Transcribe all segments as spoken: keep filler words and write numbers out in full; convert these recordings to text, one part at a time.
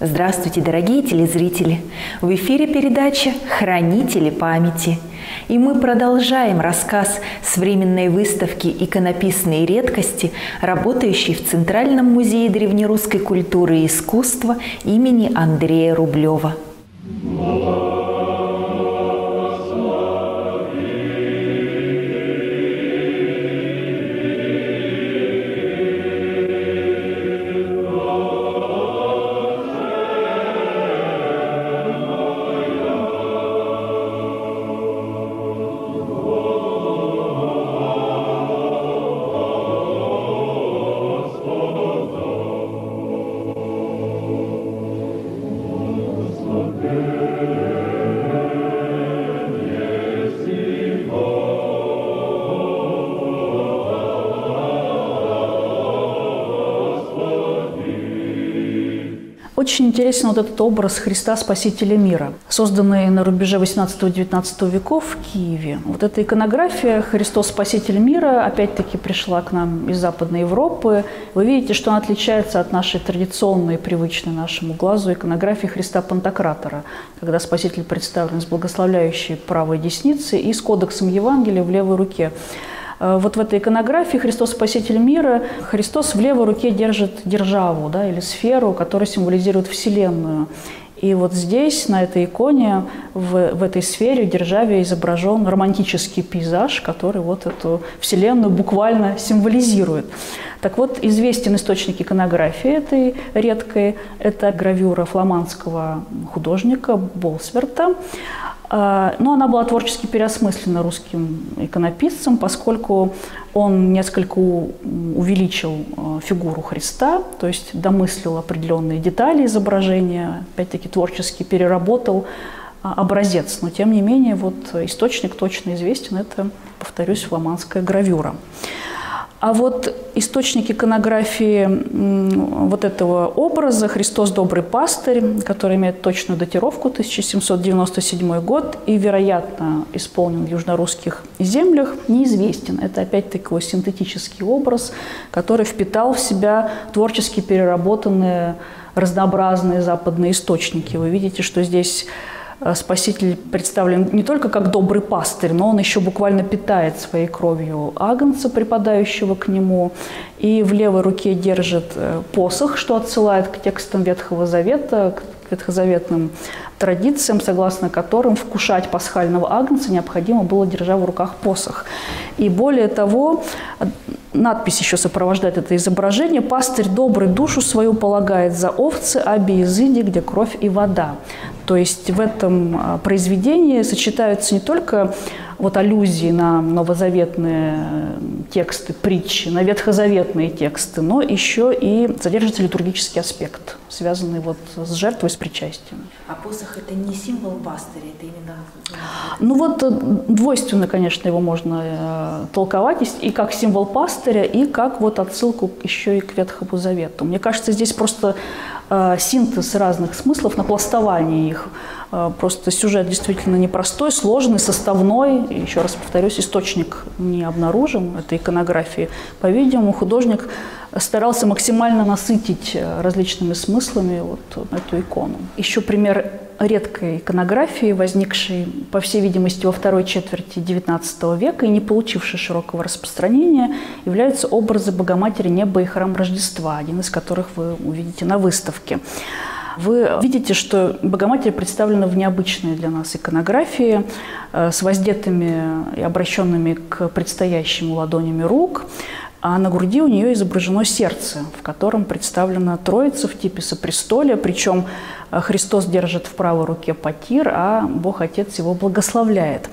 Здравствуйте, дорогие телезрители! В эфире передача «Хранители памяти». И мы продолжаем рассказ с временной выставки «Иконописные редкости», работающей в Центральном музее древнерусской культуры и искусства имени Андрея Рублева. Очень интересен вот этот образ Христа Спасителя мира, созданный на рубеже восемнадцатого-девятнадцатого веков в Киеве. Вот эта иконография «Христос Спаситель мира» опять-таки пришла к нам из Западной Европы. Вы видите, что она отличается от нашей традиционной, привычной нашему глазу иконографии Христа Пантократора, когда Спаситель представлен с благословляющей правой десницей и с кодексом Евангелия в левой руке. Вот в этой иконографии «Христос Спаситель мира» Христос в левой руке держит державу, да, или сферу, которая символизирует Вселенную. И вот здесь, на этой иконе, в, в этой сфере, в державе изображен романтический пейзаж, который вот эту Вселенную буквально символизирует. Так вот, известен источник иконографии этой редкой. Это гравюра фламандского художника Болсверта. Но она была творчески переосмыслена русским иконописцем, поскольку он несколько увеличил фигуру Христа, то есть домыслил определенные детали изображения, опять-таки творчески переработал образец. Но тем не менее, вот источник точно известен, это, повторюсь, фламандская гравюра. А вот источник иконографии вот этого образа «Христос добрый пастырь», который имеет точную датировку тысяча семьсот девяносто седьмой год и, вероятно, исполнен в южнорусских землях, неизвестен. Это опять-таки синтетический образ, который впитал в себя творчески переработанные разнообразные западные источники. Вы видите, что здесь Спаситель представлен не только как добрый пастырь, но он еще буквально питает своей кровью агнца, припадающего к нему, и в левой руке держит посох, что отсылает к текстам Ветхого Завета, к ветхозаветным традициям, согласно которым вкушать пасхального агнца необходимо было, держа в руках посох. И более того, надпись еще сопровождает это изображение: «Пастырь добрый душу свою полагает за овцы аби изыди, где кровь и вода». То есть в этом произведении сочетаются не только вот аллюзии на новозаветные тексты, притчи, на ветхозаветные тексты, но еще и содержится литургический аспект, связанный вот с жертвой, с причастием. А посох – это не символ пастыря, это именно… Ну вот двойственно, конечно, его можно э, толковать и как символ пастыря, и как вот отсылку еще и к Ветхому Завету. Мне кажется, здесь просто э, синтез разных смыслов, напластование их. Э, просто сюжет действительно непростой, сложный, составной. И еще раз повторюсь, источник не обнаружен этой иконографии. По-видимому, художник старался максимально насытить различными смыслами вот эту икону. Еще пример редкой иконографии, возникшей, по всей видимости, во второй четверти девятнадцатого века и не получившей широкого распространения, являются образы Богоматери Неба и Храм Рождества, один из которых вы увидите на выставке. Вы видите, что Богоматерь представлена в необычной для нас иконографии, с воздетыми и обращенными к предстоящему ладонями рук, а на груди у нее изображено сердце, в котором представлена Троица в типе сопрестолия, причем Христос держит в правой руке потир, а Бог Отец его благословляет.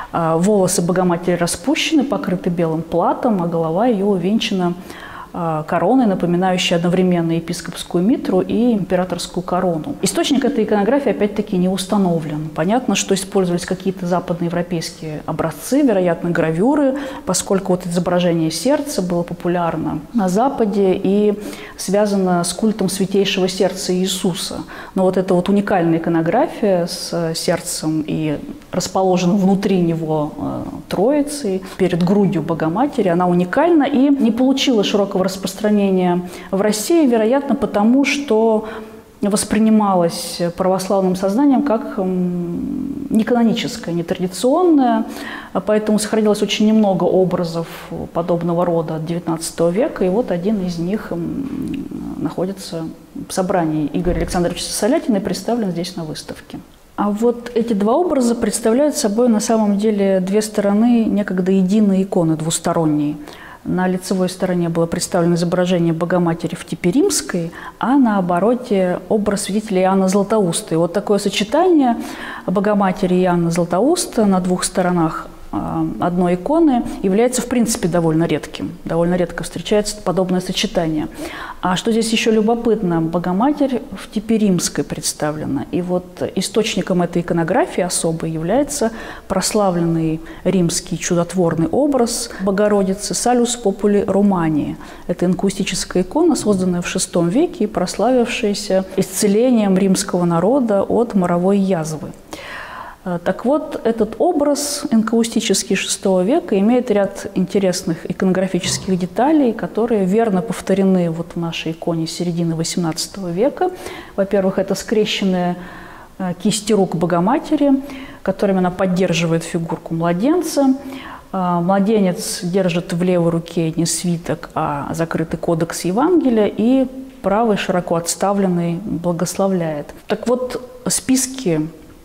Волосы Богоматери распущены, покрыты белым платом, а голова ее увенчана короной, напоминающей одновременно епископскую митру и императорскую корону. Источник этой иконографии опять-таки не установлен. Понятно, что использовались какие-то западноевропейские образцы, вероятно, гравюры, поскольку вот изображение сердца было популярно на Западе и связано с культом Святейшего Сердца Иисуса. Но вот эта вот уникальная иконография с сердцем и расположена внутри него Троицей, перед грудью Богоматери, она уникальна и не получила широкого распространения в России, вероятно, потому что воспринималось православным сознанием как неканоническое, нетрадиционное, поэтому сохранилось очень немного образов подобного рода от девятнадцатого века, и вот один из них находится в собрании Игоря Александровича Солятина и представлен здесь на выставке. А вот эти два образа представляют собой на самом деле две стороны некогда единой иконы, двусторонней. На лицевой стороне было представлено изображение Богоматери в типе римской, а на обороте образ святителя Иоанна Златоуста. И вот такое сочетание Богоматери и Иоанна Златоуста на двух сторонах одной иконы является, в принципе, довольно редким. Довольно редко встречается подобное сочетание. А что здесь еще любопытно, Богоматерь в типе римской представлена. И вот источником этой иконографии особой является прославленный римский чудотворный образ Богородицы Salus Populi Romani. Это инкаустическая икона, созданная в шестом веке и прославившаяся исцелением римского народа от моровой язвы. Так вот, этот образ инкаустический шестого века имеет ряд интересных иконографических деталей, которые верно повторены вот в нашей иконе середины восемнадцатого века. Во-первых, это скрещенные кисти рук Богоматери, которыми она поддерживает фигурку младенца. Младенец держит в левой руке не свиток, а закрытый кодекс Евангелия, и правый, широко отставленный, благословляет. Так вот, списки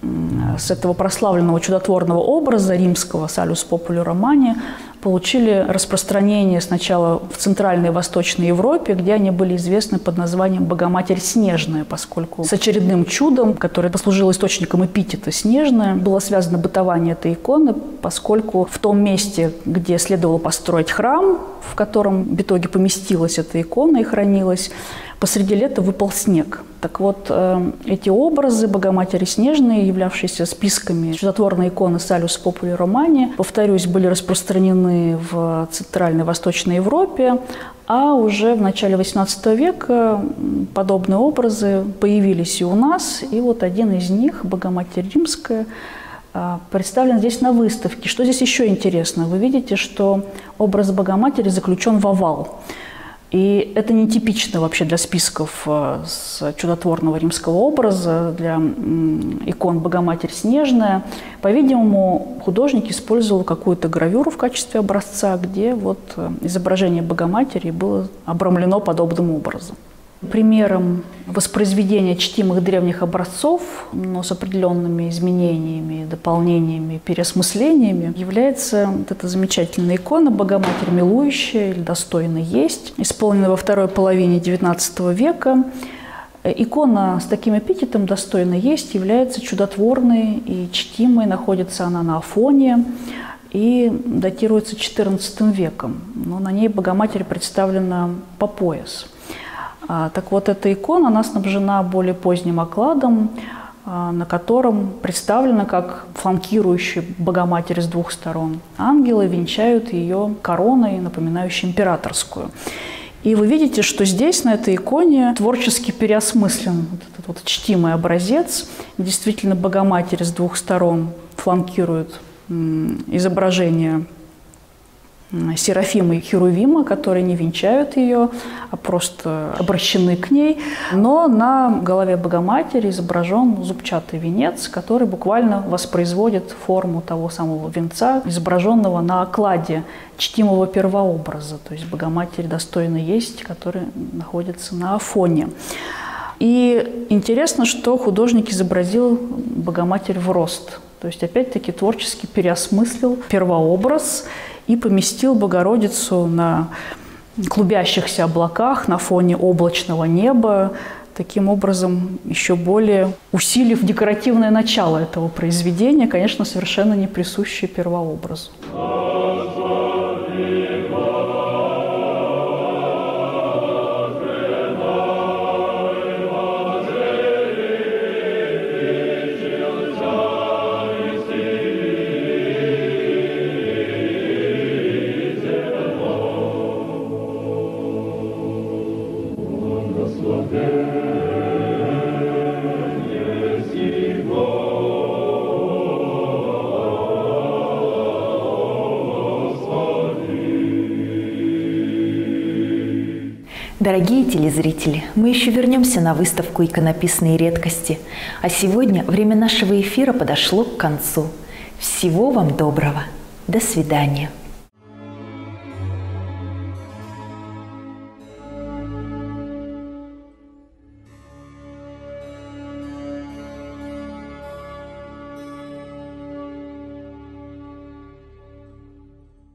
с этого прославленного чудотворного образа римского Salus Populi Romani получили распространение сначала в Центральной и Восточной Европе, где они были известны под названием Богоматерь Снежная, поскольку с очередным чудом, которое послужило источником эпитета «Снежная», было связано бытование этой иконы, поскольку в том месте, где следовало построить храм, в котором в итоге поместилась эта икона и хранилась, посреди лета выпал снег. Так вот, э, эти образы Богоматери Снежной, являвшиеся списками чудотворной иконы Salus Populi Romani, повторюсь, были распространены в Центральной и Восточной Европе, а уже в начале восемнадцатого века подобные образы появились и у нас. И вот один из них, Богоматерь Римская, представлен здесь на выставке. Что здесь еще интересно? Вы видите, что образ Богоматери заключен в овал. И это нетипично вообще для списков с чудотворного римского образа, для икон Богоматерь Снежная. По-видимому, художник использовал какую-то гравюру в качестве образца, где вот изображение Богоматери было обрамлено подобным образом. Примером воспроизведения чтимых древних образцов, но с определенными изменениями, дополнениями, переосмыслениями, является вот эта замечательная икона «Богоматерь милующая» или «Достойно есть», исполненная во второй половине девятнадцатого века. Икона с таким эпитетом «Достойно есть» является чудотворной и чтимой, находится она на Афоне и датируется четырнадцатым веком, но на ней Богоматерь представлена по пояс. Так вот, эта икона, она снабжена более поздним окладом, на котором представлена как фланкирующая Богоматерь с двух сторон. Ангелы венчают ее короной, напоминающей императорскую. И вы видите, что здесь, на этой иконе, творчески переосмыслен вот этот вот чтимый образец. Действительно, Богоматерь с двух сторон фланкирует изображение Серафима и Херувима, которые не венчают ее, а просто обращены к ней. Но на голове Богоматери изображен зубчатый венец, который буквально воспроизводит форму того самого венца, изображенного на окладе чтимого первообраза, то есть Богоматерь достойно есть, который находится на Афоне. И интересно, что художник изобразил Богоматерь в рост, то есть опять-таки творчески переосмыслил первообраз и поместил Богородицу на клубящихся облаках на фоне облачного неба, таким образом еще более усилив декоративное начало этого произведения, конечно, совершенно не присущее первообразу. Oh Дорогие телезрители, мы еще вернемся на выставку «Иконописные редкости», а сегодня время нашего эфира подошло к концу. Всего вам доброго. До свидания.